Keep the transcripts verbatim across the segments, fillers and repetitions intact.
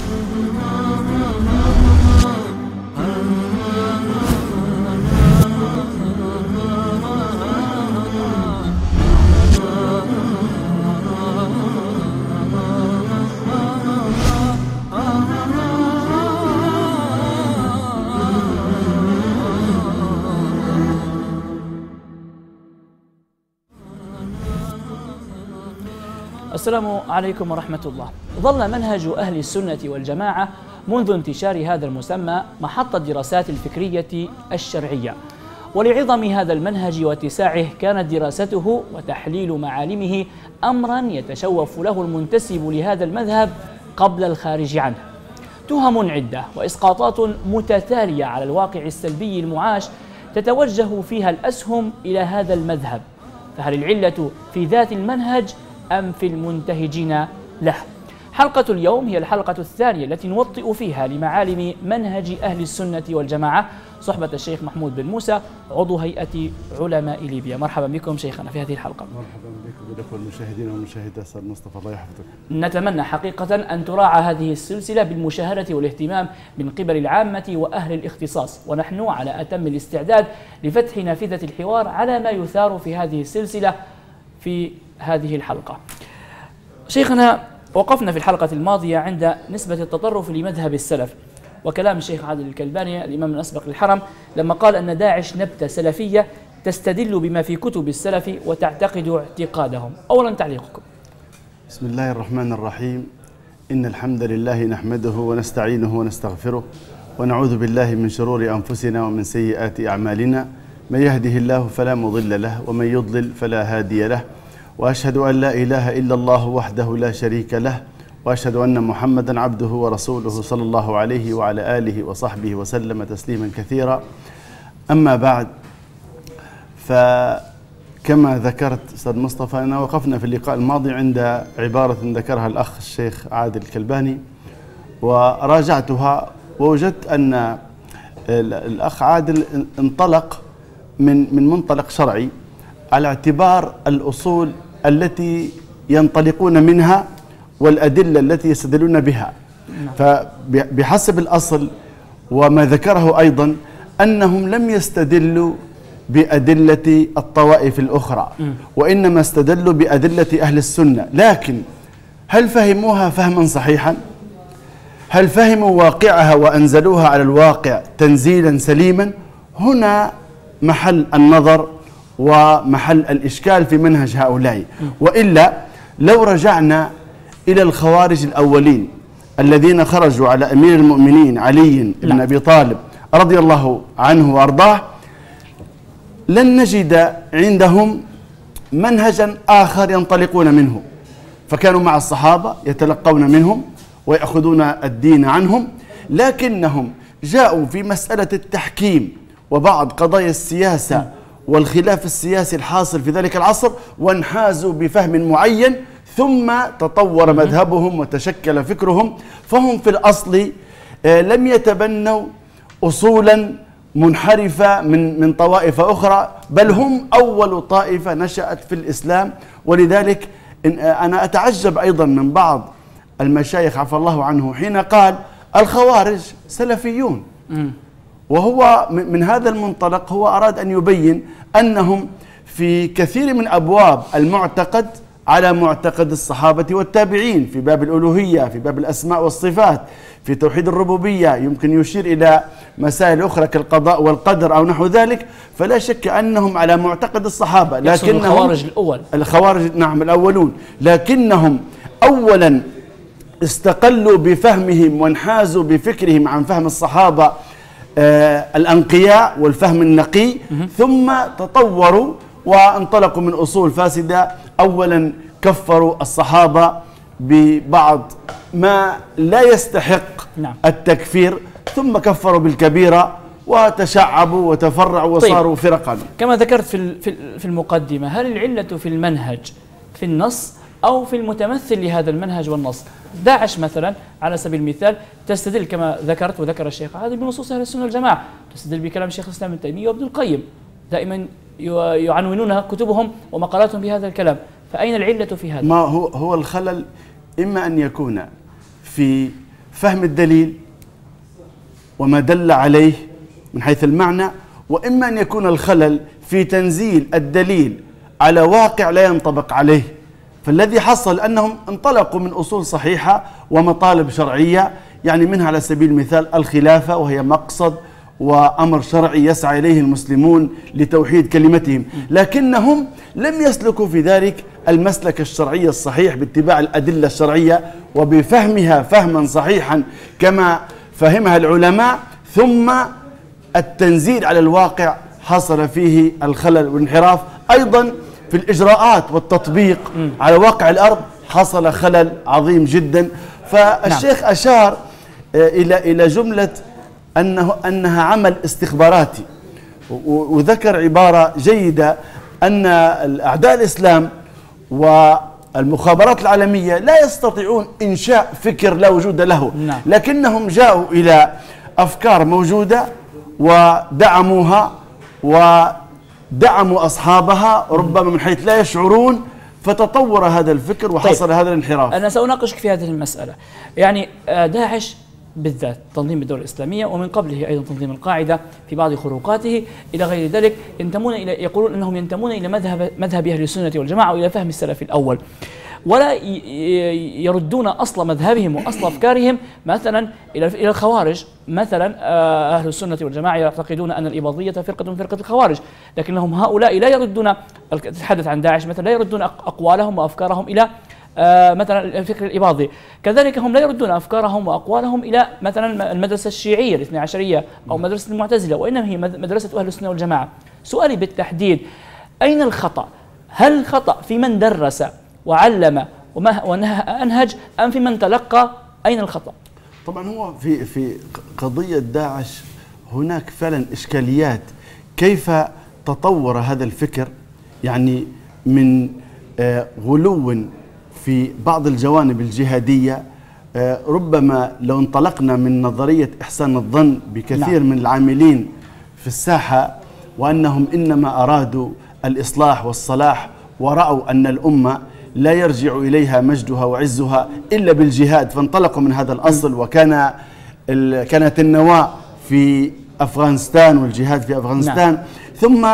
السلام عليكم ورحمة الله. ظل منهج أهل السنة والجماعة منذ انتشار هذا المسمى محط الدراسات الفكرية الشرعية، ولعظم هذا المنهج واتساعه كانت دراسته وتحليل معالمه أمرا يتشوف له المنتسب لهذا المذهب قبل الخارج عنه. تهم عدة وإسقاطات متتالية على الواقع السلبي المعاش تتوجه فيها الأسهم إلى هذا المذهب، فهل العلة في ذات المنهج أم في المنتهجين له؟ حلقة اليوم هي الحلقة الثانية التي نوطئ فيها لمعالم منهج أهل السنة والجماعة صحبة الشيخ محمود بن موسى عضو هيئة علماء ليبيا. مرحبا بكم شيخنا في هذه الحلقة. مرحبا بكم ولكم المشاهدين والمشاهدات. أستاذ مصطفى الله يحفظك. نتمنى حقيقة أن تراعى هذه السلسلة بالمشاهدة والاهتمام من قبل العامة وأهل الاختصاص، ونحن على أتم الاستعداد لفتح نافذة الحوار على ما يثار في هذه السلسلة في هذه الحلقة. شيخنا، وقفنا في الحلقة الماضية عند نسبة التطرف لمذهب السلف وكلام الشيخ عادل الكلباني الإمام الأسبق للحرم لما قال أن داعش نبتة سلفية تستدل بما في كتب السلف وتعتقد اعتقادهم. أولا تعليقكم. بسم الله الرحمن الرحيم. إن الحمد لله نحمده ونستعينه ونستغفره ونعوذ بالله من شرور أنفسنا ومن سيئات أعمالنا، من يهده الله فلا مضل له ومن يضلل فلا هادي له، وأشهد أن لا إله إلا الله وحده لا شريك له، وأشهد أن محمدا عبده ورسوله صلى الله عليه وعلى آله وصحبه وسلم تسليما كثيرا. أما بعد، فكما ذكرت أستاذ مصطفى أننا وقفنا في اللقاء الماضي عند عبارة ذكرها الأخ الشيخ عادل الكلباني، وراجعتها ووجدت أن الأخ عادل انطلق من من منطلق شرعي على اعتبار الأصول التي ينطلقون منها والأدلة التي يستدلون بها. فبحسب الأصل وما ذكره أيضا أنهم لم يستدلوا بأدلة الطوائف الأخرى، وإنما استدلوا بأدلة أهل السنة. لكن هل فهموها فهما صحيحا؟ هل فهموا واقعها وأنزلوها على الواقع تنزيلا سليما؟ هنا محل النظر ومحل الإشكال في منهج هؤلاء. وإلا لو رجعنا إلى الخوارج الأولين الذين خرجوا على أمير المؤمنين علي بن أبي طالب رضي الله عنه وأرضاه، لن نجد عندهم منهجا آخر ينطلقون منه، فكانوا مع الصحابة يتلقون منهم ويأخذون الدين عنهم، لكنهم جاءوا في مسألة التحكيم وبعض قضايا السياسة والخلاف السياسي الحاصل في ذلك العصر وانحازوا بفهم معين، ثم تطور مذهبهم وتشكل فكرهم. فهم في الأصل لم يتبنوا أصولا منحرفة من من طوائف أخرى، بل هم أول طائفة نشأت في الإسلام. ولذلك أنا أتعجب أيضا من بعض المشايخ عفى الله عنه حين قال الخوارج سلفيون، وهو من هذا المنطلق هو أراد أن يبين أنهم في كثير من أبواب المعتقد على معتقد الصحابة والتابعين، في باب الألوهية، في باب الأسماء والصفات، في توحيد الربوبية، يمكن يشير إلى مسائل أخرى كالقضاء والقدر أو نحو ذلك. فلا شك أنهم على معتقد الصحابة، لكنهم الخوارج الأول الخوارج نعم الأولون، لكنهم أولا استقلوا بفهمهم وانحازوا بفكرهم عن فهم الصحابة آه الأنقياء والفهم النقي، ثم تطوروا وانطلقوا من أصول فاسدة. أولا كفروا الصحابة ببعض ما لا يستحق نعم. التكفير، ثم كفروا بالكبيرة وتشعبوا وتفرعوا وصاروا طيب. فرقا. كما ذكرت في في المقدمة، هل العلة في المنهج في النص أو في المتمثل لهذا المنهج والنص؟ داعش مثلا على سبيل المثال تستدل كما ذكرت وذكر الشيخ هذا بنصوص أهل السنة والجماعة، تستدل بكلام الشيخ الإسلام ابن تيمية وابن القيم، دائما يعنونون كتبهم ومقالاتهم بهذا الكلام. فأين العلة في هذا؟ ما هو هو الخلل إما أن يكون في فهم الدليل وما دل عليه من حيث المعنى، وإما أن يكون الخلل في تنزيل الدليل على واقع لا ينطبق عليه. فالذي حصل أنهم انطلقوا من أصول صحيحة ومطالب شرعية، يعني منها على سبيل المثال الخلافة، وهي مقصد وأمر شرعي يسعى إليه المسلمون لتوحيد كلمتهم، لكنهم لم يسلكوا في ذلك المسلك الشرعي الصحيح باتباع الأدلة الشرعية وبفهمها فهما صحيحا كما فهمها العلماء، ثم التنزيل على الواقع حصل فيه الخلل والانحراف. أيضا في الإجراءات والتطبيق على واقع الأرض حصل خلل عظيم جدا. فالشيخ نعم. أشار إلى إلى جملة أنه أنها عمل استخباراتي، وذكر عبارة جيدة أن أعداء الإسلام والمخابرات العالمية لا يستطيعون إنشاء فكر لا وجود له، نعم. لكنهم جاءوا إلى أفكار موجودة ودعموها ودعموا أصحابها ربما من حيث لا يشعرون، فتطور هذا الفكر وحصل طيب. هذا الانحراف. أنا سأناقشك في هذه المسألة. يعني داعش بالذات تنظيم الدولة الإسلامية، ومن قبله أيضا تنظيم القاعدة في بعض خروقاته إلى غير ذلك، ينتمون إلى يقولون أنهم ينتمون إلى مذهب مذهب أهل السنة والجماعة وإلى فهم السلف الأول، ولا يردون أصل مذهبهم وأصل أفكارهم مثلا إلى إلى الخوارج. مثلا أهل السنة والجماعة يعتقدون أن الإباضية فرقة من فرقة الخوارج، لكنهم هؤلاء لا يردون، تتحدث عن داعش مثلا، لا يردون أقوالهم وأفكارهم إلى آه مثلا الفكر الإباضي. كذلك هم لا يردون أفكارهم وأقوالهم إلى مثلا المدرسة الشيعية الاثنى عشرية أو مدرسة المعتزلة، وإنما هي مدرسة أهل السنة والجماعة. سؤالي بالتحديد، أين الخطأ؟ هل الخطأ في من درس وعلم وأنهج أم في من تلقى؟ أين الخطأ؟ طبعا هو في في قضية داعش هناك فعلا إشكاليات. كيف تطور هذا الفكر يعني من آه غلو في بعض الجوانب الجهادية؟ ربما لو انطلقنا من نظرية إحسان الظن بكثير نعم. من العاملين في الساحة وأنهم إنما أرادوا الإصلاح والصلاح، ورأوا أن الأمة لا يرجع إليها مجدها وعزها إلا بالجهاد، فانطلقوا من هذا الأصل، وكان كانت النواة في أفغانستان والجهاد في أفغانستان نعم. ثم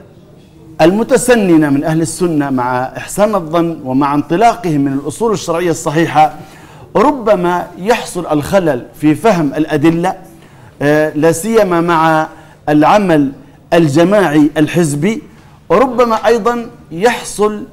المتسننة من أهل السنة مع إحسان الظن ومع انطلاقهم من الأصول الشرعية الصحيحة ربما يحصل الخلل في فهم الأدلة، لا سيما مع العمل الجماعي الحزبي، وربما أيضا يحصل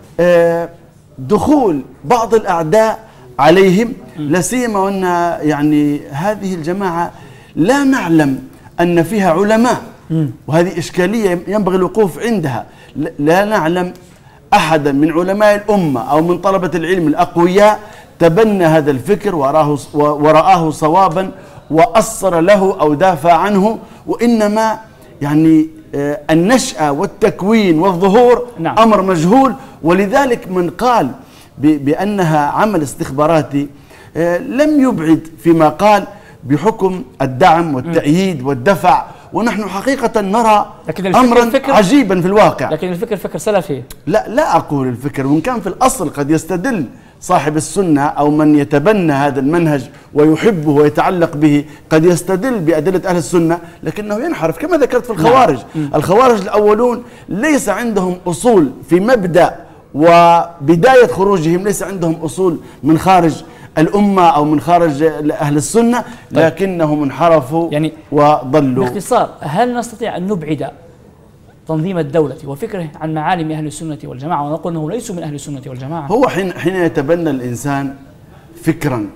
دخول بعض الأعداء عليهم، لا سيما وأن يعني هذه الجماعة لا نعلم أن فيها علماء، وهذه إشكالية ينبغي الوقوف عندها. لا نعلم أحدا من علماء الأمة أو من طلبة العلم الأقوياء تبنى هذا الفكر ورآه, ورآه صوابا وأصر له أو دافع عنه، وإنما يعني النشأة والتكوين والظهور نعم. أمر مجهول. ولذلك من قال بأنها عمل استخباراتي لم يبعد فيما قال بحكم الدعم والتأييد والدفع، ونحن حقيقة نرى أمرا عجيبا في الواقع. لكن الفكر فكر سلفي. لا لا أقول الفكر، وإن كان في الأصل قد يستدل صاحب السنة أو من يتبنى هذا المنهج ويحبه ويتعلق به قد يستدل بأدلة أهل السنة، لكنه ينحرف كما ذكرت في الخوارج. نعم. الخوارج الأولون ليس عندهم أصول في مبدأ وبداية خروجهم، ليس عندهم أصول من خارج الأمة أو من خارج أهل السنة، لكنهم انحرفوا يعني وضلوا. باختصار، هل نستطيع أن نبعد تنظيم الدولة وفكره عن معالم أهل السنة والجماعة ونقول أنه ليسوا من أهل السنة والجماعة؟ هو حين حين يتبنى الإنسان فكرا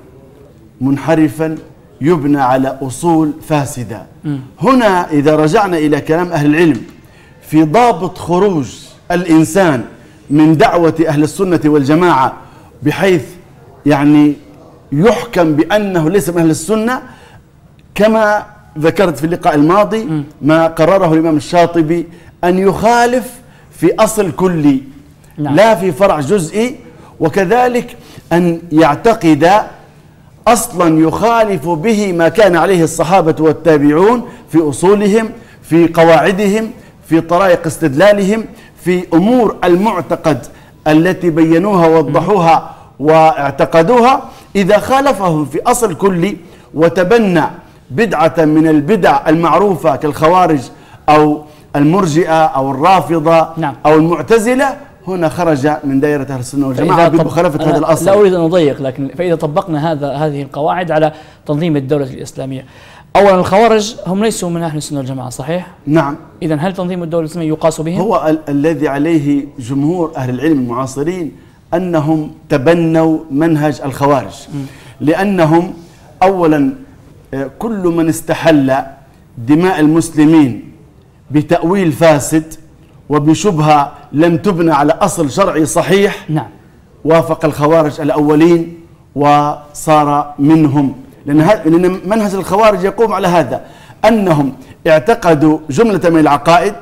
منحرفا يبنى على أصول فاسدة. م. هنا إذا رجعنا إلى كلام أهل العلم في ضابط خروج الإنسان من دعوة أهل السنة والجماعة بحيث يعني يحكم بأنه ليس من أهل السنة، كما ذكرت في اللقاء الماضي م. ما قرره الإمام الشاطبي أن يخالف في أصل كلي نعم. لا في فرع جزئي، وكذلك أن يعتقد أصلا يخالف به ما كان عليه الصحابة والتابعون في أصولهم، في قواعدهم، في طرائق استدلالهم، في أمور المعتقد التي بينوها ووضحوها واعتقدوها، إذا خالفهم في أصل كلي وتبنى بدعة من البدع المعروفة كالخوارج أو المرجئة أو الرافضة نعم. أو المعتزلة، هنا خرج من دائرة أهل السنة والجماعة بمخالفة هذا الأصل. لا أريد أن أضيق، لكن فإذا طبقنا هذا هذه القواعد على تنظيم الدولة الإسلامية، أولا الخوارج هم ليسوا من أهل السنة والجماعة صحيح؟ نعم. إذا هل تنظيم الدولة الإسلامية يقاس بهم؟ هو ال الذي عليه جمهور أهل العلم المعاصرين أنهم تبنوا منهج الخوارج، م. لأنهم أولا كل من استحل دماء المسلمين بتأويل فاسد وبشبهة لم تبنى على أصل شرعي صحيح، نعم، وافق الخوارج الأولين وصار منهم، لأن منهج الخوارج يقوم على هذا، أنهم اعتقدوا جملة من العقائد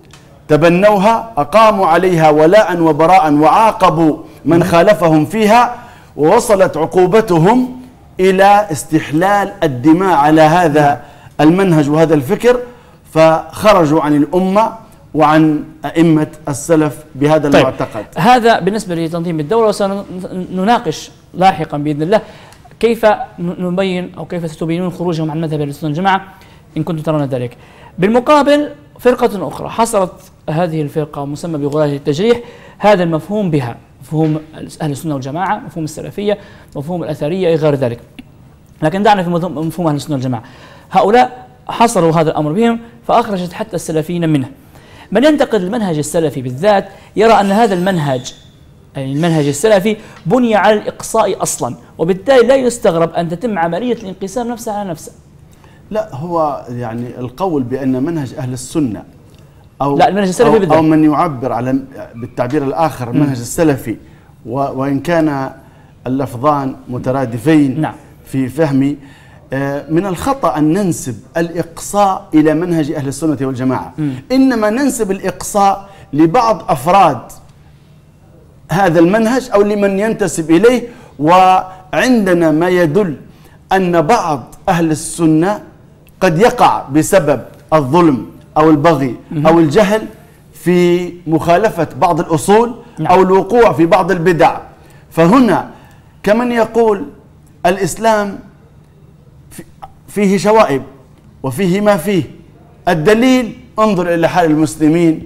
تبنوها، أقاموا عليها ولاء وبراء وعاقبوا من خالفهم فيها، ووصلت عقوبتهم إلى استحلال الدماء على هذا المنهج وهذا الفكر، فخرجوا عن الأمة وعن أئمة السلف بهذا طيب المعتقد. هذا بالنسبة لتنظيم الدولة، وسنناقش لاحقا بإذن الله كيف نبين أو كيف ستبينون خروجهم عن مذهب أهل السنة والجماعة إن كنتم ترون ذلك. بالمقابل فرقة أخرى حصرت هذه الفرقة مسمى بغلاة التجريح هذا المفهوم بها، مفهوم أهل السنة والجماعة، مفهوم السلفية، مفهوم الأثرية، غير ذلك. لكن دعنا في مفهوم أهل السنة والجماعة. هؤلاء حصروا هذا الأمر بهم فأخرجت حتى السلفيين منه. من ينتقد المنهج السلفي بالذات يرى أن هذا المنهج، يعني المنهج السلفي، بني على الإقصاء أصلا، وبالتالي لا يستغرب أن تتم عملية الانقسام نفسها على نفسها. لا، هو يعني القول بأن منهج أهل السنة أو لا المنهج السلفي أو, بالذات، أو من يعبر على بالتعبير الآخر منهج السلفي، وإن كان اللفظان مترادفين نعم في فهمي، من الخطأ أن ننسب الإقصاء إلى منهج أهل السنة والجماعة، م. إنما ننسب الإقصاء لبعض أفراد هذا المنهج أو لمن ينتسب إليه، وعندنا ما يدل أن بعض أهل السنة قد يقع بسبب الظلم أو البغي م. أو الجهل في مخالفة بعض الأصول نعم. أو الوقوع في بعض البدع. فهنا كمن يقول الإسلام فيه شوائب وفيه ما فيه، الدليل انظر إلى حال المسلمين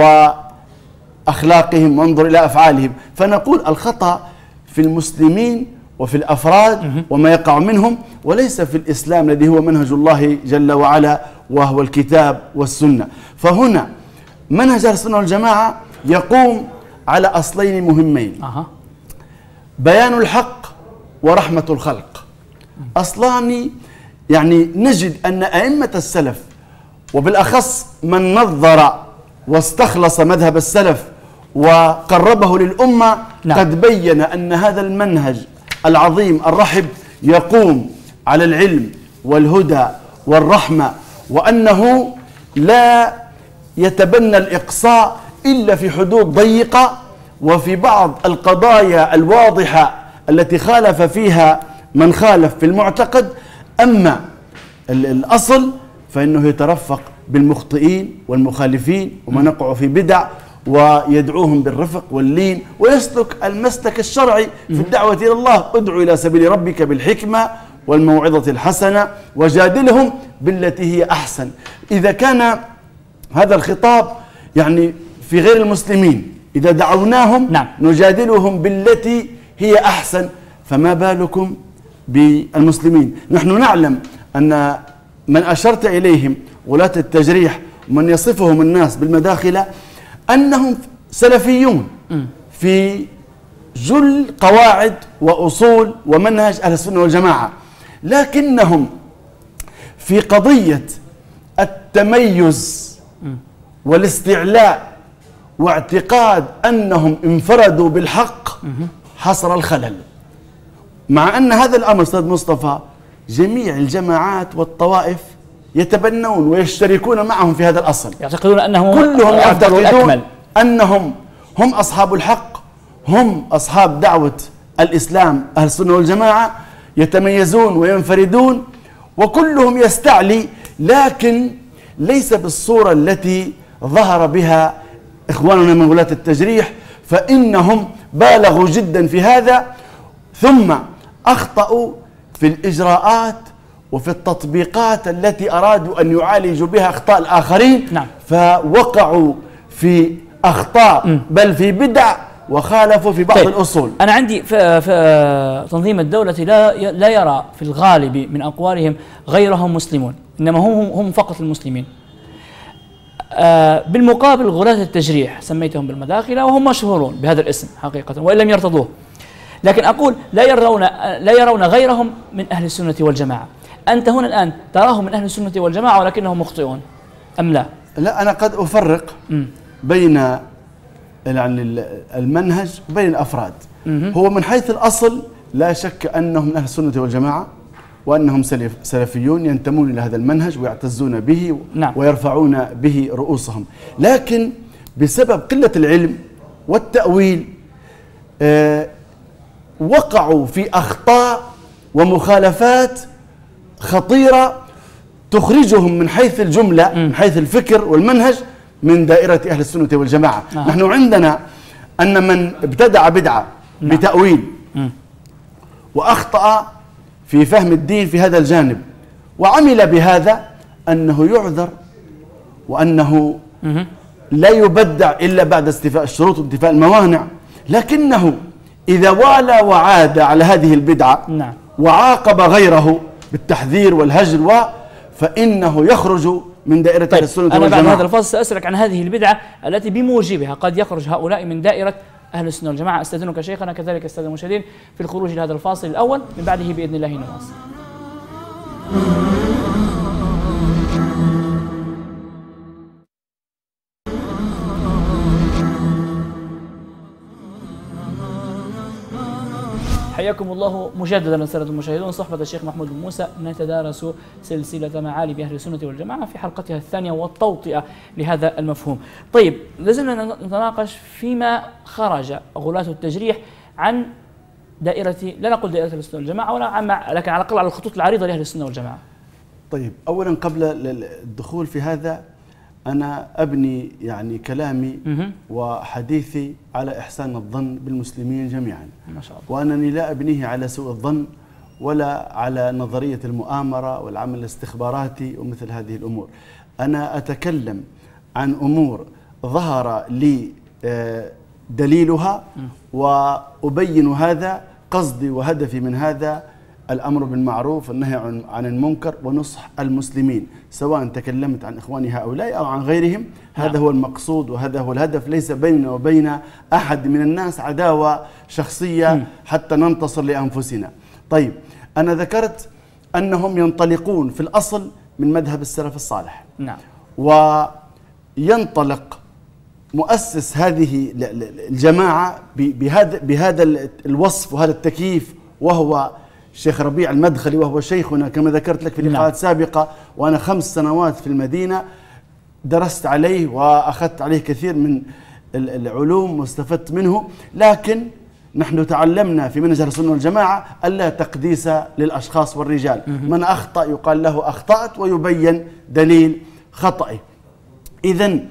وأخلاقهم وانظر إلى أفعالهم. فنقول الخطأ في المسلمين وفي الأفراد وما يقع منهم، وليس في الإسلام الذي هو منهج الله جل وعلا وهو الكتاب والسنة. فهنا منهج أهل السنة والجماعة يقوم على أصلين مهمين، بيان الحق ورحمة الخلق. أصلان يعني نجد أن أئمة السلف وبالأخص من نظر واستخلص مذهب السلف وقربه للأمة نعم. قد بين أن هذا المنهج العظيم الرحب يقوم على العلم والهدى والرحمة، وأنه لا يتبنى الإقصاء إلا في حدود ضيقة وفي بعض القضايا الواضحة التي خالف فيها من خالف في المعتقد. أما الأصل فإنه يترفق بالمخطئين والمخالفين ومن يقع في بدع ويدعوهم بالرفق واللين، ويسلك المسلك الشرعي في الدعوة إلى الله، ادعو إلى سبيل ربك بالحكمة والموعظة الحسنة وجادلهم بالتي هي أحسن. إذا كان هذا الخطاب يعني في غير المسلمين، إذا دعوناهم نعم. نجادلهم بالتي هي أحسن، فما بالكم بالمسلمين؟ نحن نعلم أن من أشرت إليهم ولاة التجريح ومن يصفهم الناس بالمداخلة أنهم سلفيون في جل قواعد وأصول ومنهج أهل السنة والجماعة، لكنهم في قضية التميز والاستعلاء واعتقاد أنهم انفردوا بالحق حصر الخلل. مع أن هذا الأمر أستاذ مصطفى جميع الجماعات والطوائف يتبنون ويشتركون معهم في هذا الأصل، يعتقدون أنهم كلهم يعتقدون أنهم هم أصحاب الحق، هم أصحاب دعوة الإسلام أهل السنة والجماعة، يتميزون وينفردون وكلهم يستعلي، لكن ليس بالصورة التي ظهر بها إخواننا من ولاة التجريح، فإنهم بالغوا جدا في هذا. ثم أخطأوا في الإجراءات وفي التطبيقات التي أرادوا أن يعالجوا بها أخطاء الآخرين. نعم. فوقعوا في أخطاء م. بل في بدع وخالفوا في بعض طيب. الأصول. أنا عندي في تنظيم الدولة لا لا يرى في الغالب من أقوالهم غيرهم مسلمون، إنما هم هم فقط المسلمين. آه بالمقابل غلاة التجريح سميتهم بالمداخلة وهم مشهورون بهذا الاسم حقيقة وإن لم يرتضوه، لكن أقول لا يرون لا يرون غيرهم من أهل السنة والجماعة. أنت هنا الآن تراهم من أهل السنة والجماعة ولكنهم مخطئون أم لا؟ لا، أنا قد أفرق م. بين يعني المنهج وبين الأفراد. م. هو من حيث الأصل لا شك أنهم من أهل السنة والجماعة وأنهم سلف سلفيون ينتمون إلى هذا المنهج ويعتزون به. نعم. ويرفعون به رؤوسهم، لكن بسبب قلة العلم والتأويل آه وقعوا في أخطاء ومخالفات خطيرة تخرجهم من حيث الجملة م. من حيث الفكر والمنهج من دائرة أهل السنة والجماعة. آه. نحن عندنا أن من ابتدع بدعة نعم. بتأويل م. وأخطأ في فهم الدين في هذا الجانب وعمل بهذا أنه يعذر وأنه م. لا يبدع إلا بعد استيفاء الشروط وانتفاء الموانع، لكنه إذا والى وعاد على هذه البدعة نعم. وعاقب غيره بالتحذير والهجر و فإنه يخرج من دائرة طيب. السنة والجماعة. أنا بعد هذا الفصل سأسألك عن هذه البدعة التي بموجبها قد يخرج هؤلاء من دائرة أهل السنة والجماعة. أستأذنك شيخنا كذلك أستاذ المشاهدين في الخروج لهذا الفاصل الأول، من بعده بإذن الله نواصل. حياكم الله مجددا السادة المشاهدون، صحبة الشيخ محمود بن موسى نتدارس سلسلة معالم أهل السنة والجماعة في حلقتها الثانية والتوطئة لهذا المفهوم. طيب، لازلنا نتناقش فيما خرج غلاة التجريح عن دائرة، لا نقول دائرة أهل السنة والجماعة ولا عن، لكن على الأقل على الخطوط العريضة لأهل السنة والجماعة. طيب، أولا قبل الدخول في هذا أنا أبني يعني كلامي وحديثي على إحسان الظن بالمسلمين جميعا، ما شاء الله، وأنني لا أبنيه على سوء الظن ولا على نظرية المؤامرة والعمل الاستخباراتي ومثل هذه الأمور. أنا أتكلم عن أمور ظهر لي دليلها وأبين هذا قصدي وهدفي من هذا الأمر بالمعروف والنهي عن المنكر ونصح المسلمين، سواء تكلمت عن إخواني هؤلاء أو عن غيرهم. هذا هو المقصود وهذا هو الهدف، ليس بيننا وبين أحد من الناس عداوة شخصية حتى ننتصر لأنفسنا. طيب، أنا ذكرت أنهم ينطلقون في الأصل من مذهب السلف الصالح. نعم. وينطلق مؤسس هذه الجماعة بهذا بهذا الوصف وهذا التكييف، وهو الشيخ ربيع المدخلي، وهو شيخنا كما ذكرت لك في لقاءات سابقة، وأنا خمس سنوات في المدينة درست عليه وأخذت عليه كثير من العلوم واستفدت منه. لكن نحن تعلمنا في منهج أهل السنة والجماعة ألا تقديس للأشخاص والرجال، من أخطأ يقال له أخطأت ويبين دليل خطأه. إذن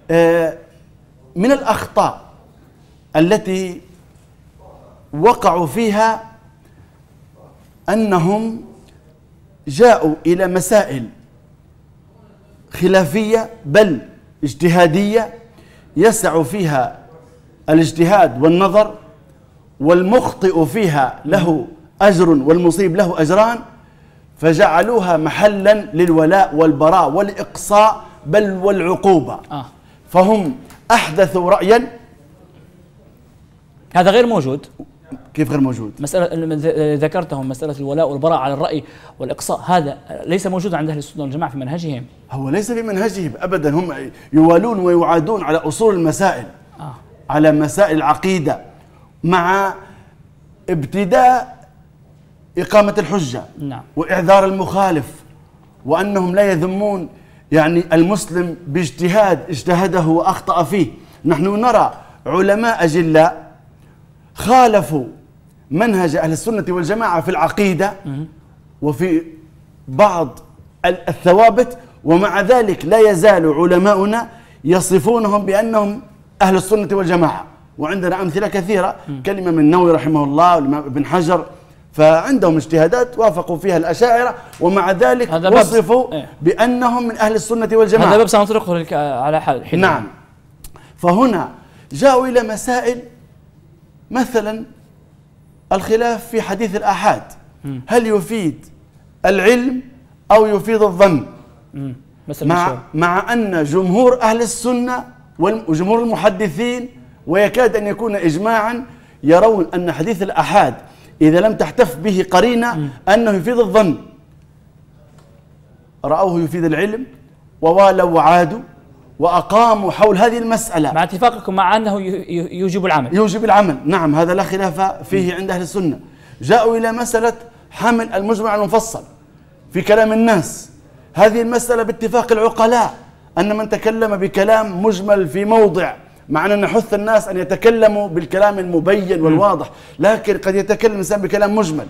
من الأخطاء التي وقعوا فيها أنهم جاءوا إلى مسائل خلافية بل اجتهادية يسع فيها الاجتهاد والنظر، والمخطئ فيها له أجر والمصيب له أجران، فجعلوها محلا للولاء والبراء والإقصاء بل والعقوبة. آه. فهم أحدثوا رأيا هذا غير موجود. كيف غير موجود؟ مسألة ذكرتهم مسألة الولاء والبراء على الرأي والإقصاء، هذا ليس موجودا عند أهل السنة والجماعة في منهجهم. هو ليس في منهجهم أبدا، هم يوالون ويعادون على أصول المسائل. آه. على مسائل العقيدة، مع ابتداء إقامة الحجة. نعم. وإعذار المخالف، وأنهم لا يذمون يعني المسلم باجتهاد اجتهده وأخطأ فيه. نحن نرى علماء أجلاء خالفوا منهج أهل السنة والجماعة في العقيدة وفي بعض الثوابت، ومع ذلك لا يزال علماؤنا يصفونهم بأنهم أهل السنة والجماعة. وعندنا أمثلة كثيرة، كلمة من النووي رحمه الله والإمام ابن حجر فعندهم اجتهادات وافقوا فيها الأشاعرة، ومع ذلك وصفوا إيه؟ بأنهم من أهل السنة والجماعة. هذا باب سنطرقه على حال حين. نعم. فهنا جاءوا إلى مسائل، مثلا الخلاف في حديث الآحاد، هل يفيد العلم أو يفيد الظن؟ مع, مع أن جمهور أهل السنة وجمهور المحدثين ويكاد أن يكون إجماعا يرون أن حديث الآحاد إذا لم تحتف به قرينة أنه يفيد الظن، رأوه يفيد العلم ووالوا وعادوا وأقاموا حول هذه المسألة، مع اتفاقكم مع أنه يوجب العمل. يوجب العمل، نعم، هذا لا خلاف فيه عند أهل السنة. جاءوا إلى مسألة حمل المجمل على المفصل في كلام الناس، هذه المسألة باتفاق العقلاء أن من تكلم بكلام مجمل في موضع، مع أن نحث الناس أن يتكلموا بالكلام المبين والواضح، لكن قد يتكلم الإنسان بكلام مجمل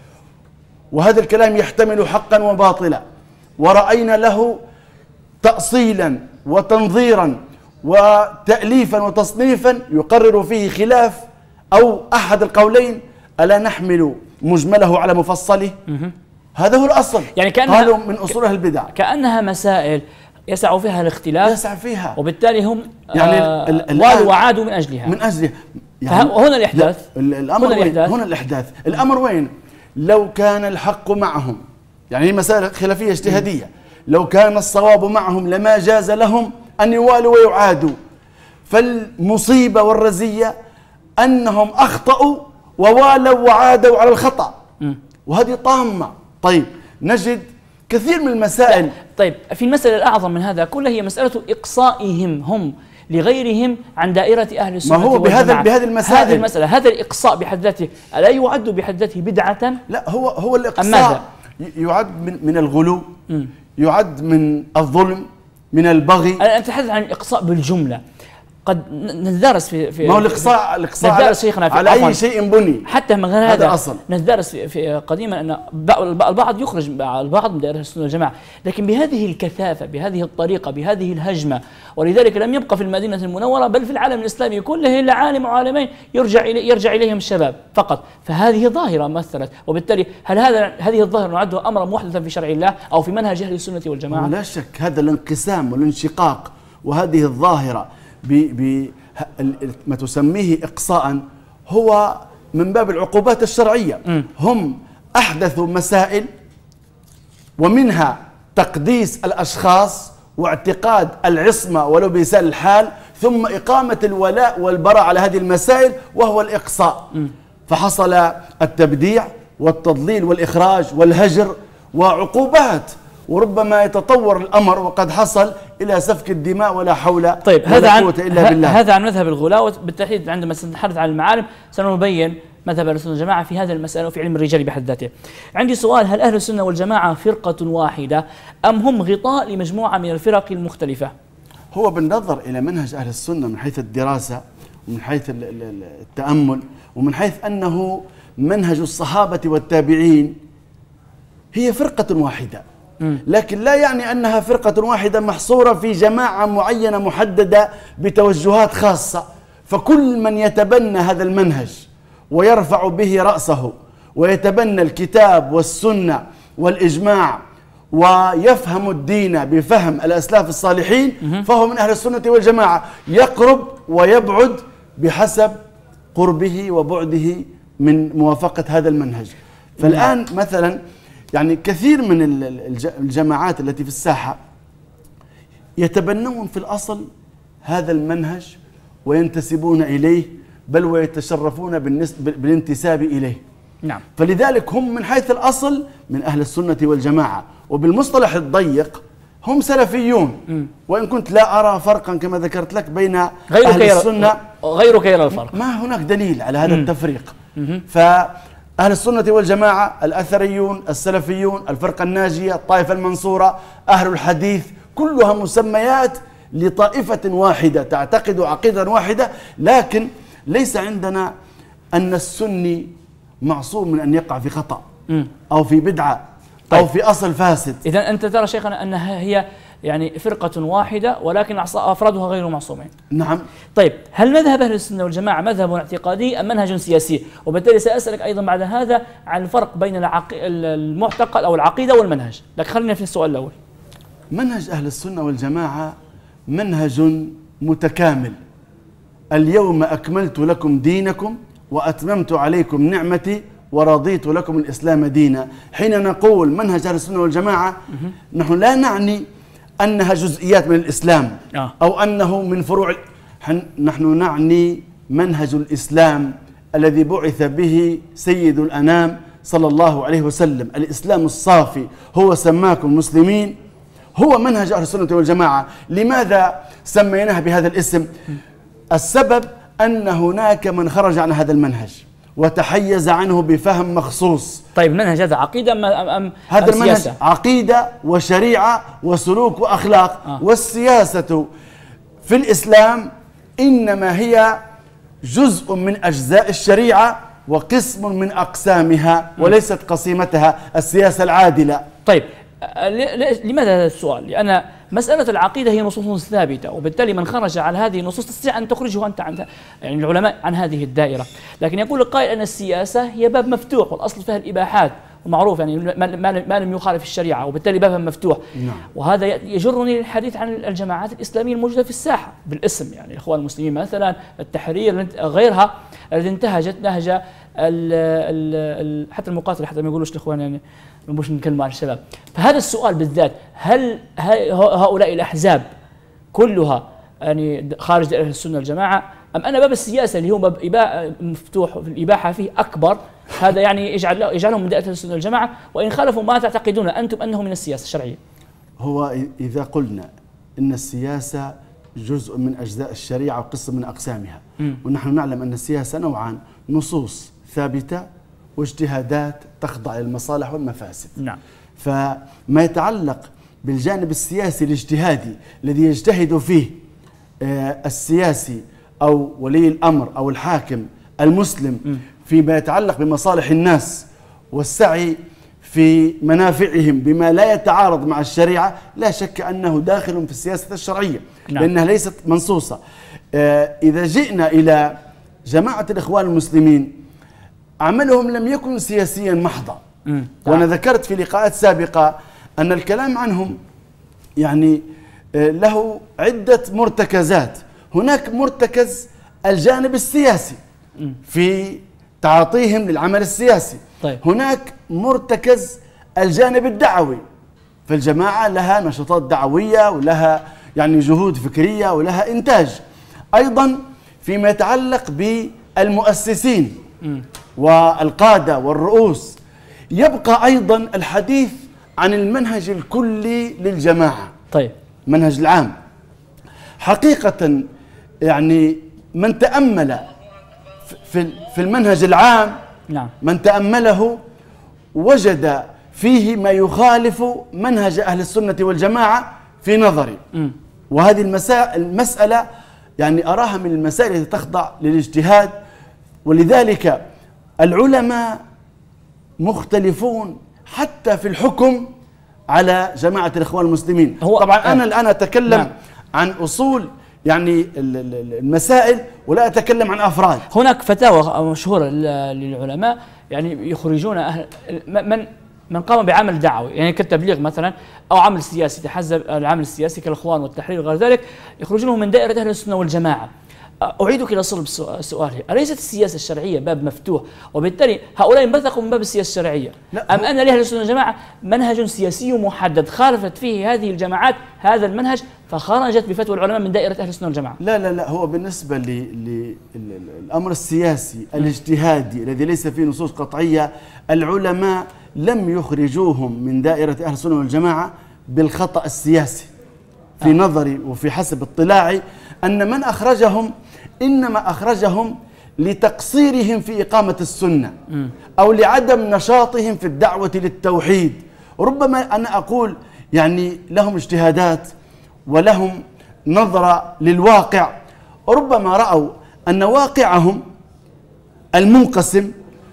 وهذا الكلام يحتمل حقا وباطلا، ورأينا له تأصيلا وتنظيرا وتأليفا وتصنيفا يقرر فيه خلاف أو أحد القولين، ألا نحمل مجمله على مفصله؟ هذا هو الأصل، يعني قالوا من أصول أهل البدع كأنها مسائل يسع فيها الاختلاف، يسع فيها، وبالتالي هم يعني آه والوا وعادوا من أجلها من أجلها. يعني هنا الإحداث، الأمر هنا الإحداث. هنا الإحداث الأمر وين؟ لو كان الحق معهم، يعني هي مسألة خلافية اجتهادية، لو كان الصواب معهم لما جاز لهم أن يوالوا ويعادوا، فالمصيبة والرزية أنهم أخطأوا ووالوا وعادوا على الخطأ، وهذه طامة. طيب نجد كثير من المسائل. طيب في المسألة الأعظم من هذا كله هي مسألة إقصائهم هم لغيرهم عن دائرة أهل السنة والجماعة. ما هو بهذا بهذه المسائل، هذه المسألة، هذا الإقصاء بحد ذاته ألا يعد بحد ذاته بدعة؟ لا، هو هو الإقصاء يعد من من الغلو، م. يعد من الظلم، من البغي. أنا أتحدث عن الإقصاء بالجملة. قد نتدارس في في ما هو الإقصاء الإقصاء على, شيخنا في على أي شيء بني، حتى من غير هذا أصل. نتدارس في, في قديما أن البعض يخرج البعض من دائرة السنة والجماعة، لكن بهذه الكثافة، بهذه الطريقة، بهذه الهجمة، ولذلك لم يبقى في المدينة المنورة بل في العالم الإسلامي كله إلا عالم وعالمين يرجع إلي يرجع إليهم الشباب فقط. فهذه ظاهرة مثلت، وبالتالي هل هذا هذه الظاهرة نعدها أمرا محدثا في شرع الله أو في منهج أهل السنة والجماعة؟ لا شك هذا الانقسام والانشقاق وهذه الظاهرة ب ما تسميه إقصاء هو من باب العقوبات الشرعية. م. هم أحدثوا مسائل ومنها تقديس الأشخاص واعتقاد العصمة ولو بلسان الحال، ثم إقامة الولاء والبراء على هذه المسائل وهو الإقصاء. م. فحصل التبديع والتضليل والإخراج والهجر وعقوبات، وربما يتطور الأمر وقد حصل إلى سفك الدماء ولا حول طيب ولا هذا قوة إلا بالله. هذا عن مذهب الغلاة، بالتحديد عندما سنتحدث عن المعالم سنبين مذهب أهل السنة والجماعة في هذا المسألة وفي علم الرجال بحد ذاته. عندي سؤال: هل أهل السنة والجماعة فرقة واحدة أم هم غطاء لمجموعة من الفرق المختلفة؟ هو بالنظر إلى منهج أهل السنة من حيث الدراسة ومن حيث التأمل ومن حيث أنه منهج الصحابة والتابعين، هي فرقة واحدة، لكن لا يعني أنها فرقة واحدة محصورة في جماعة معينة محددة بتوجهات خاصة. فكل من يتبنى هذا المنهج ويرفع به رأسه ويتبنى الكتاب والسنة والإجماع ويفهم الدين بفهم الأسلاف الصالحين فهو من أهل السنة والجماعة، يقرب ويبعد بحسب قربه وبعده من موافقة هذا المنهج. فالآن مثلا يعني كثير من الجماعات التي في الساحة يتبنون في الأصل هذا المنهج وينتسبون إليه، بل ويتشرفون بالانتساب إليه. نعم. فلذلك هم من حيث الأصل من أهل السنة والجماعة، وبالمصطلح الضيق هم سلفيون. م. وإن كنت لا أرى فرقا كما ذكرت لك بين أهل السنة، غيرك يرى الفرق، ما هناك دليل على هذا م. التفريق. فأهل السنة والجماعة الأثريون، السلفيون، الفرقة الناجية، الطائفة المنصورة، أهل الحديث، كلها مسميات لطائفة واحدة تعتقد عقيدة واحدة، لكن ليس عندنا أن السني معصوم من أن يقع في خطأ م. أو في بدعة طيب. أو في أصل فاسد. إذا أنت ترى شيخنا أنها هي يعني فرقة واحدة ولكن أفرادها غير معصومين. نعم. طيب هل مذهب أهل السنة والجماعة مذهب اعتقادي أم منهج سياسي؟ وبالتالي سأسألك أيضا بعد هذا عن الفرق بين المعتقد أو العقيدة والمنهج، لكن خلينا في السؤال الأول. منهج أهل السنة والجماعة منهج متكامل. اليوم أكملت لكم دينكم وأتممت عليكم نعمتي ورضيت لكم الإسلام دينا. حين نقول منهج أهل السنة والجماعة نحن لا نعني أنها جزئيات من الإسلام أو أنه من فروع، نحن نعني منهج الإسلام الذي بعث به سيد الأنام صلى الله عليه وسلم، الإسلام الصافي، هو سماكم مسلمين، هو منهج أهل السنة والجماعة. لماذا سميناه بهذا الاسم؟ السبب أن هناك من خرج عن هذا المنهج وتحيز عنه بفهم مخصوص. طيب المنهج هذا عقيدة أم, أم هذا أم المنهج سياسة؟ عقيدة وشريعة وسلوك وأخلاق. آه. والسياسة في الإسلام إنما هي جزء من أجزاء الشريعة وقسم من أقسامها وليست قسيمتها، السياسة العادلة. طيب لماذا هذا السؤال؟ لأن مسألة العقيدة هي نصوص ثابتة، وبالتالي من خرج على هذه النصوص تستطيع أن تخرجه أنت عن يعني العلماء عن هذه الدائرة. لكن يقول القائل أن السياسة هي باب مفتوح والأصل فيها الإباحات، ومعروف يعني ما لم يخالف الشريعة، وبالتالي بابها مفتوح. نعم. وهذا يجرني للحديث عن الجماعات الإسلامية الموجودة في الساحة بالاسم، يعني الإخوان المسلمين مثلا، التحرير، غيرها التي انتهجت نهج ال ال حتى المقاتل، حتى ما يقولوش الإخوان يعني مش نتكلم عن الشباب. فهذا السؤال بالذات، هل هؤلاء الأحزاب كلها يعني خارج دائرة السنة والجماعة، أم أن باب السياسة اللي هو باب مفتوح في الإباحة فيه أكبر، هذا يعني يجعل يجعلهم من دائرة السنة والجماعة، وإن خالفوا ما تعتقدون أنتم أنه من السياسة الشرعية؟ هو إذا قلنا إن السياسة جزء من أجزاء الشريعة وقسم من أقسامها، م. ونحن نعلم أن السياسة نوعان، نصوص ثابتة واجتهادات تخضع للمصالح والمفاسد. نعم. فما يتعلق بالجانب السياسي الاجتهادي الذي يجتهد فيه السياسي أو ولي الأمر أو الحاكم المسلم فيما يتعلق بمصالح الناس والسعي في منافعهم بما لا يتعارض مع الشريعة، لا شك أنه داخل في السياسة الشرعية. نعم. لأنها ليست منصوصة. إذا جئنا إلى جماعة الإخوان المسلمين، عملهم لم يكن سياسيا محضا، وأنا ذكرت في لقاءات سابقة أن الكلام عنهم يعني له عدة مرتكزات. هناك مرتكز الجانب السياسي في تعاطيهم للعمل السياسي. طيب. هناك مرتكز الجانب الدعوي، فالجماعة لها نشاطات دعوية ولها يعني جهود فكرية ولها إنتاج. أيضا فيما يتعلق بالمؤسسين م. والقادة والرؤوس، يبقى أيضا الحديث عن المنهج الكلي للجماعة. طيب. المنهج العام حقيقة يعني من تأمل في في المنهج العام، نعم، من تأمله وجد فيه ما يخالف منهج أهل السنة والجماعة في نظري. م. وهذه المسألة يعني أراها من المسائل التي تخضع للاجتهاد، ولذلك العلماء مختلفون حتى في الحكم على جماعة الإخوان المسلمين. طبعا أنا الآن أتكلم نعم. عن أصول يعني المسائل ولا أتكلم عن أفراد. هناك فتاوى مشهورة للعلماء يعني يخرجون أهل من من قام بعمل دعوي، يعني كالتبليغ مثلا أو عمل سياسي، تحزب العمل السياسي كالإخوان والتحرير وغير ذلك، يخرجونه من دائرة أهل السنة والجماعة. أعيدك إلى صلب سؤالي، أليست السياسة الشرعية باب مفتوح، وبالتالي هؤلاء انبثقوا من باب السياسة الشرعية، أم أن لأهل السنة والجماعة منهج سياسي محدد خالفت فيه هذه الجماعات هذا المنهج فخرجت بفتوى العلماء من دائرة أهل السنة والجماعة؟ لا لا لا، هو بالنسبة للأمر السياسي الاجتهادي الذي ليس فيه نصوص قطعية، العلماء لم يخرجوهم من دائرة أهل السنة والجماعة بالخطأ السياسي. في نظري وفي حسب اطلاعي أن من أخرجهم إنما أخرجهم لتقصيرهم في إقامة السنة أو لعدم نشاطهم في الدعوة للتوحيد. ربما أنا أقول يعني لهم اجتهادات ولهم نظرة للواقع، ربما رأوا أن واقعهم المنقسم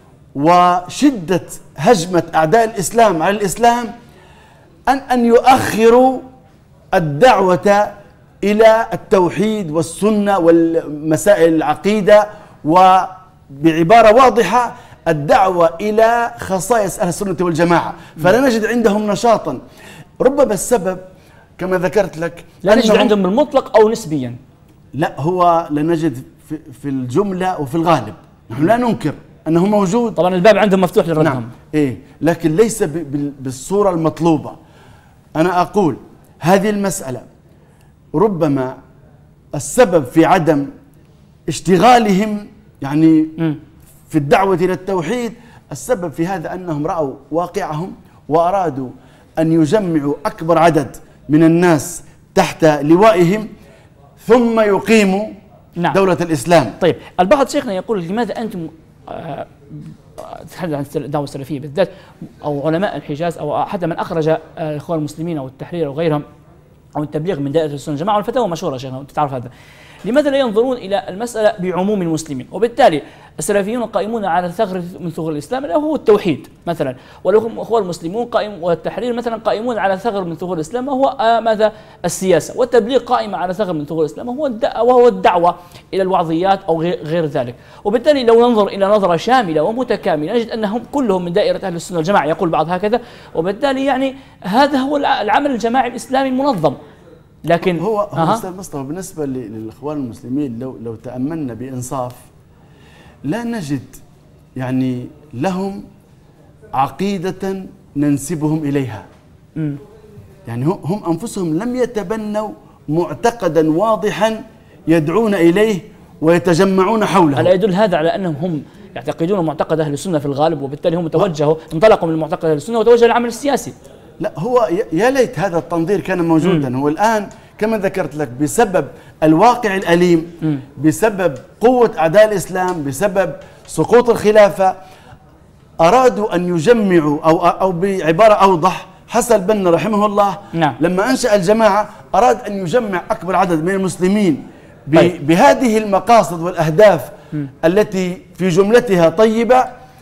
وشدة هجمة أعداء الإسلام على الإسلام أن أن يؤخروا الدعوة إلى التوحيد والسنة والمسائل العقيدة، وبعبارة واضحة الدعوة إلى خصائص أهل السنة والجماعة. فلا نجد عندهم نشاطا. ربما السبب كما ذكرت لك لا نجد عندهم بالمطلق أو نسبيا. لا، هو لا نجد في, في الجملة وفي الغالب. نحن لا ننكر أنه موجود، طبعا الباب عندهم مفتوح للردهم. نعم. إيه، لكن ليس بالصورة المطلوبة. أنا أقول هذه المسألة ربما السبب في عدم اشتغالهم يعني م. في الدعوة إلى التوحيد، السبب في هذا أنهم رأوا واقعهم وأرادوا أن يجمعوا أكبر عدد من الناس تحت لوائهم ثم يقيموا نعم. دولة الإسلام. طيب، البعض شيخنا يقول لماذا أنتم آه تتحدث عن الدعوة السلفية بالذات أو علماء الحجاز أو حتى من أخرج الإخوان المسلمين أو التحرير أو غيرهم أو التبليغ من دائرة السنة والجماعة، والفتاوى مشهورة شيخنا وأنت تعرف هذا، لماذا لا ينظرون إلى المسألة بعموم المسلمين؟ وبالتالي السلفيون قائمون على ثغر من ثغور الإسلام اللي هو التوحيد مثلا، والأخوان المسلمون قائم والتحرير مثلا قائمون على ثغر من ثغور الإسلام وهو آه ماذا؟ السياسة، والتبليغ قائم على ثغر من ثغور الإسلام وهو وهو الدعوة إلى الوعظيات أو غير ذلك. وبالتالي لو ننظر إلى نظرة شاملة ومتكاملة نجد أنهم كلهم من دائرة أهل السنة والجماعة، يقول بعض هكذا، وبالتالي يعني هذا هو العمل الجماعي الإسلامي المنظم. لكن هو هو أستاذ مصطفى بالنسبة للإخوان المسلمين لو لو تأملنا بإنصاف لا نجد يعني لهم عقيدة ننسبهم إليها. م. يعني هم أنفسهم لم يتبنوا معتقدا واضحا يدعون إليه ويتجمعون حوله. ألا يدل هذا على أنهم هم يعتقدون معتقد أهل السنة في الغالب، وبالتالي هم توجهوا انطلقوا من معتقد أهل السنة وتوجهوا للعمل السياسي؟ لا، هو يا ليت هذا التنظير كان موجودا. م. هو الآن كما ذكرت لك بسبب الواقع الأليم، م. بسبب قوة أعداء الإسلام، بسبب سقوط الخلافة، أرادوا أن يجمعوا أو أو بعبارة أوضح حسن البنا رحمه الله نعم. لما أنشأ الجماعة أراد أن يجمع أكبر عدد من المسلمين طيب. بهذه المقاصد والأهداف م. التي في جملتها طيبة،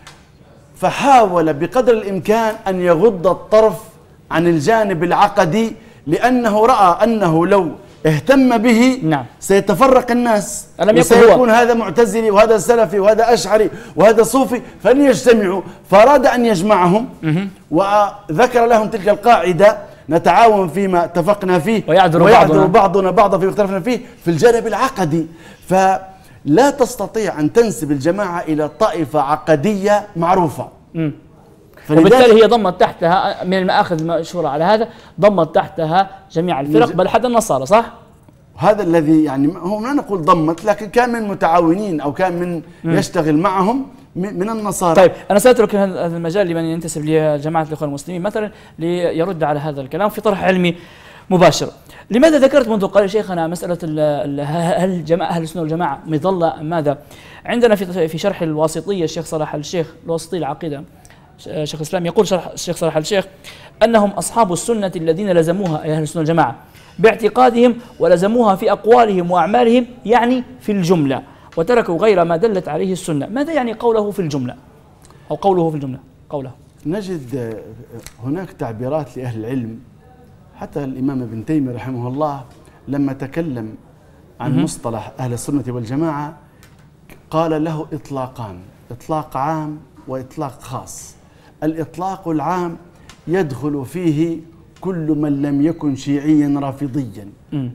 فحاول بقدر الإمكان أن يغض الطرف عن الجانب العقدي، لأنه رأى أنه لو اهتم به نعم. سيتفرق الناس وسيكون هذا معتزلي وهذا سلفي وهذا أشعري وهذا صوفي فلن يجتمعوا، فأراد أن يجمعهم م- وذكر لهم تلك القاعدة: نتعاون فيما اتفقنا فيه ويعذر بعضنا, بعضنا بعضا فيما اختلفنا فيه في الجانب العقدي. فلا تستطيع أن تنسب الجماعة إلى طائفة عقدية معروفة. م. وبالتالي هي ضمت تحتها من المآخذ المشهورة على هذا، ضمت تحتها جميع الفرق بل حتى النصارى، صح؟ هذا الذي يعني هو لا نقول ضمت، لكن كان من متعاونين أو كان من م. يشتغل معهم من النصارى. طيب، أنا سأترك هذا المجال لمن ينتسب لجماعة الإخوان المسلمين مثلا ليرد على هذا الكلام في طرح علمي مباشر. لماذا ذكرت منذ قليل شيخنا مسألة هل جماعة أهل السنة والجماعة مظلة أم ماذا؟ عندنا في في شرح الواسطية الشيخ صلاح الشيخ الواسطي العقيدة شيخ الإسلام يقول شرح الشيخ صلاح الشيخ أنهم أصحاب السنة الذين لزموها أهل السنة والجماعة باعتقادهم ولزموها في أقوالهم وأعمالهم، يعني في الجملة، وتركوا غير ما دلت عليه السنة. ماذا يعني قوله في الجملة أو قوله في الجملة؟ قوله نجد هناك تعبيرات لأهل العلم، حتى الإمام ابن تيمية رحمه الله لما تكلم عن مصطلح أهل السنة والجماعة قال له إطلاقان: إطلاق عام وإطلاق خاص. الإطلاق العام يدخل فيه كل من لم يكن شيعيا رافضيا،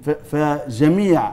فجميع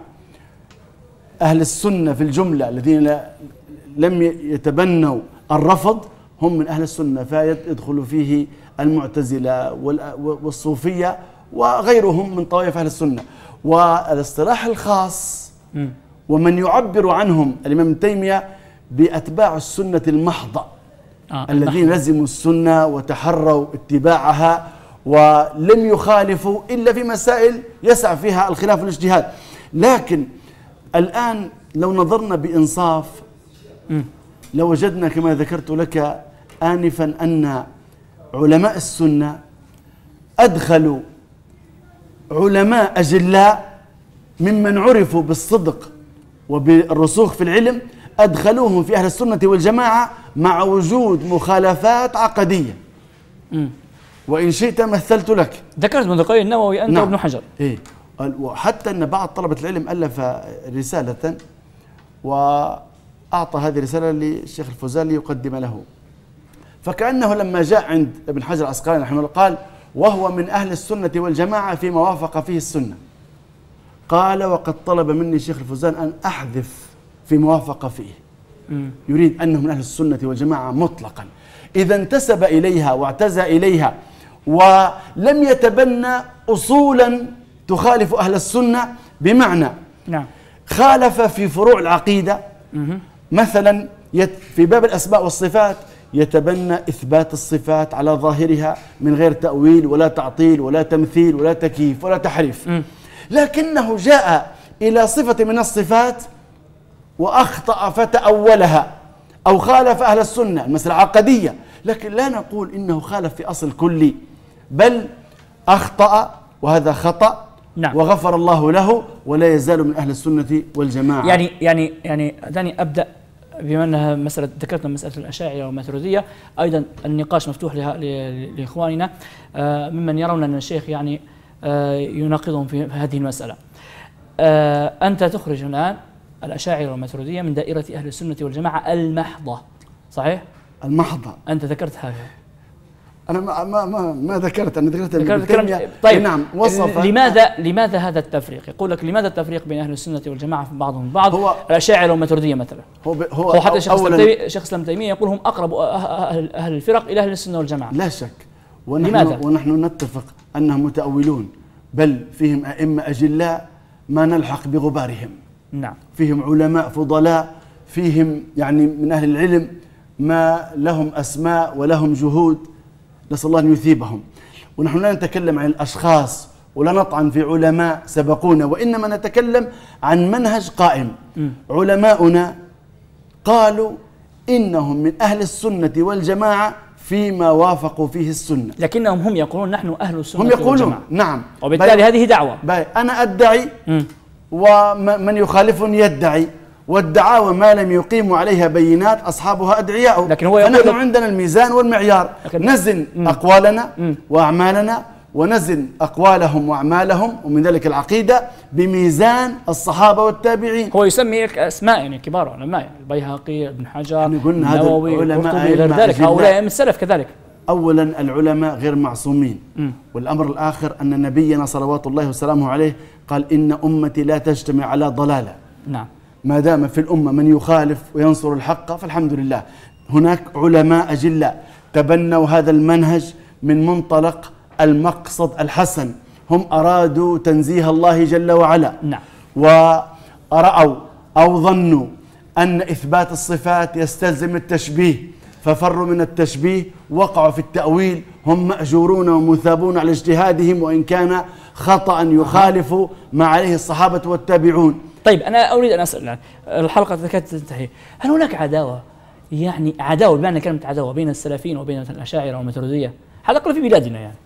أهل السنة في الجملة الذين لم يتبنوا الرفض هم من أهل السنة، فيدخل فيه المعتزلة والصوفية وغيرهم من طوائف أهل السنة. والاصطلاح الخاص ومن يعبر عنهم الإمام ابن تيمية بأتباع السنة المحضة، آه الذين لزموا السنة وتحروا اتباعها ولم يخالفوا إلا في مسائل يسعى فيها الخلاف والاجتهاد. لكن الآن لو نظرنا بإنصاف لوجدنا كما ذكرت لك آنفا أن علماء السنة أدخلوا علماء أجلاء ممن عرفوا بالصدق وبالرسوخ في العلم، أدخلوهم في أهل السنة والجماعة مع وجود مخالفات عقدية. م. وإن شئت مثلت لك. ذكرت من قليل النووي أنت نعم. وابن حجر. إيه. وحتى أن بعض طلبة العلم ألف رسالة وأعطى هذه الرسالة للشيخ الفوزان ليقدم له، فكأنه لما جاء عند ابن حجر العسقلاني رحمه الله قال وهو من أهل السنة والجماعة فيما وافق فيه السنة، قال وقد طلب مني الشيخ الفوزان أن أحذف في موافقة فيه. م. يريد أنه من أهل السنة والجماعة مطلقا إذا انتسب إليها واعتزى إليها ولم يتبنى أصولا تخالف أهل السنة، بمعنى نعم. خالف في فروع العقيدة م- مثلا في باب الأسماء والصفات يتبنى إثبات الصفات على ظاهرها من غير تأويل ولا تعطيل ولا تمثيل ولا تكييف ولا تحريف، م. لكنه جاء إلى صفة من الصفات وأخطأ فتأولها أو خالف أهل السنة، المسألة عقدية، لكن لا نقول إنه خالف في أصل كلي، بل أخطأ وهذا خطأ. نعم. وغفر الله له ولا يزال من أهل السنة والجماعة. يعني يعني يعني دعني أبدأ بما أنها مسألة ذكرتنا مسألة الأشاعرة والماتريدية، أيضا النقاش مفتوح لإخواننا ممن يرون أن الشيخ يعني يناقضهم في هذه المسألة. أنت تخرج الآن الأشاعرة والماتريدية من دائرة أهل السنة والجماعة المحضة، صحيح؟ المحضة. أنت ذكرت هذا. أنا ما ما ما, ما ذكرت، أنا ذكرت ذكرت طيب نعم وصف. لماذا لماذا هذا التفريق؟ يقول لك لماذا التفريق بين أهل السنة والجماعة في بعضهم البعض؟ هو الأشاعرة والماتريدية مثلا. هو, هو, هو حتى شيخ الإسلام ابن تيمية يقول هم أقرب أهل, أهل الفرق إلى أهل السنة والجماعة. لا شك. ونحن لماذا؟ ونحن نتفق أنهم متأولون، بل فيهم أئمة أجلاء ما نلحق بغبارهم. نعم. فيهم علماء فضلاء، فيهم يعني من أهل العلم ما لهم أسماء ولهم جهود، نسأل الله أن يثيبهم. ونحن لا نتكلم عن الأشخاص ولا نطعن في علماء سبقونا، وإنما نتكلم عن منهج قائم. م. علماؤنا قالوا إنهم من أهل السنة والجماعة فيما وافقوا فيه السنة، لكنهم هم يقولون نحن أهل السنة هم يقولون والجماعة. نعم. وبالتالي هذه دعوة. أنا أدعي م. ومن يخالفني يدعي، والدعاوى ما لم يقيموا عليها بينات أصحابها أدعياء. لكن هو فنحن عندنا الميزان والمعيار، نزن م. أقوالنا م. وأعمالنا ونزن أقوالهم وأعمالهم ومن ذلك العقيدة بميزان الصحابة والتابعين. هو يسمي أسماء يعني كبار علماء، يعني البيهقي، ابن حجر، النووي، القرطبي، غير ذلك، هؤلاء من السلف كذلك. أولا العلماء غير معصومين، م. والأمر الآخر أن نبينا صلوات الله وسلامه عليه قال إن أمتي لا تجتمع على ضلالة. نعم. ما دام في الأمة من يخالف وينصر الحق فالحمد لله. هناك علماء أجلاء تبنوا هذا المنهج من منطلق المقصد الحسن، هم أرادوا تنزيه الله جل وعلا. نعم. ورأوا أو ظنوا أن إثبات الصفات يستلزم التشبيه، ففروا من التشبيه، وقعوا في التأويل، هم مأجورون ومثابون على اجتهادهم وإن كان خطأ يخالف ما عليه الصحابة والتابعون. طيب أنا أريد أن أسأل الآن، الحلقة تكاد تنتهي، هل هناك عداوة، يعني عداوة بمعنى كلمة عداوة بين السلفيين وبين الأشاعرة والماتريدية؟ على الأقل في بلادنا يعني.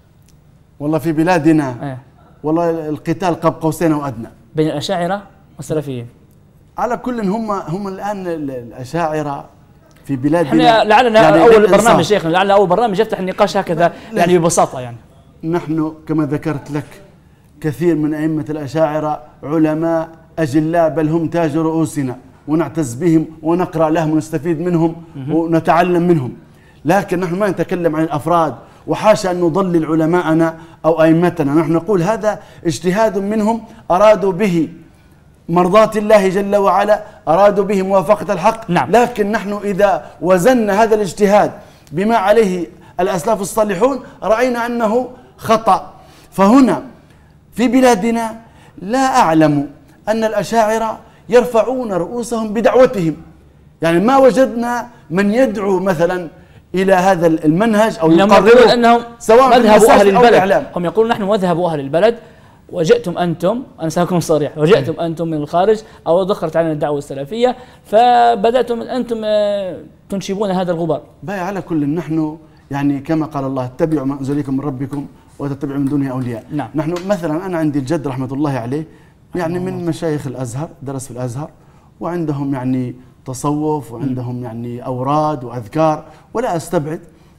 والله في بلادنا آه. والله القتال قاب قوسين وأدنى بين الأشاعرة والسلفيين. على كل هم هم الآن الأشاعرة في بلادنا لعلنا يعني أول برنامج شيخنا لعل أول برنامج يفتح النقاش هكذا يعني ببساطة. يعني نحن كما ذكرت لك كثير من أئمة الأشاعرة علماء أجلاء، بل هم تاج رؤوسنا ونعتز بهم ونقرأ لهم ونستفيد منهم ونتعلم منهم، لكن نحن ما نتكلم عن الأفراد، وحاشا أن نضلل علماءنا أو أئمتنا. نحن نقول هذا اجتهاد منهم أرادوا به مرضاة الله جل وعلا، أرادوا به موافقة الحق. نعم. لكن نحن إذا وزننا هذا الاجتهاد بما عليه الأسلاف الصالحون رأينا أنه خطأ. فهنا في بلادنا لا أعلم أن الأشاعرة يرفعون رؤوسهم بدعوتهم، يعني ما وجدنا من يدعو مثلا إلى هذا المنهج أو يقررون أنهم سواء مذهب أهل البلد. هم يقولون نحن مذهب أهل البلد وجئتم أنتم، أنا سأكون صريح، وجئتم أنتم من الخارج أو ذكرت عن الدعوة السلفية فبدأتم أنتم تنشبون هذا الغبار. باي على كل نحن يعني كما قال الله اتبعوا ما أنزل إليكم من ربكم وتتبعوا من دونه أولياء. نعم. نحن مثلا أنا عندي الجد رحمة الله عليه يعني من مشايخ الأزهر، درس في الأزهر وعندهم يعني تصوف وعندهم يعني أوراد وأذكار، ولا أستبعد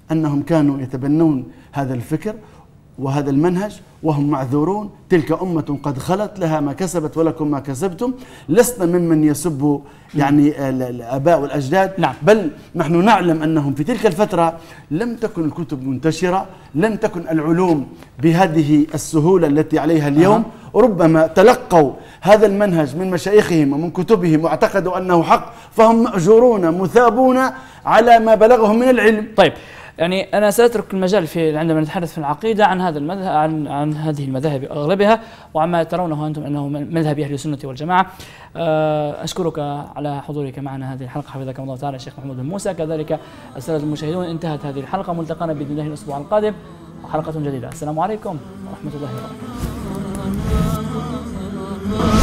أنهم كانوا يتبنون هذا الفكر وهذا المنهج وهم معذورون. تلك أمة قد خلت لها ما كسبت ولكم ما كسبتم. لسنا ممن يسب يعني الآباء والأجداد، نعم. بل نحن نعلم أنهم في تلك الفترة لم تكن الكتب منتشرة، لم تكن العلوم بهذه السهولة التي عليها اليوم. أه. ربما تلقوا هذا المنهج من مشايخهم ومن كتبهم واعتقدوا أنه حق، فهم مأجورون مثابون على ما بلغهم من العلم. طيب، يعني أنا سأترك المجال في عندما نتحدث في العقيدة عن هذا المذهب، عن عن هذه المذاهب أغلبها وعما ترونه أنتم أنه مذهب أهل السنة والجماعة. أشكرك على حضورك معنا هذه الحلقة، حفظك الله تعالى الشيخ محمود بن موسى. كذلك السادة المشاهدون، انتهت هذه الحلقة، ملتقانا بإذن الله الأسبوع القادم وحلقة جديدة. السلام عليكم ورحمة الله وبركاته.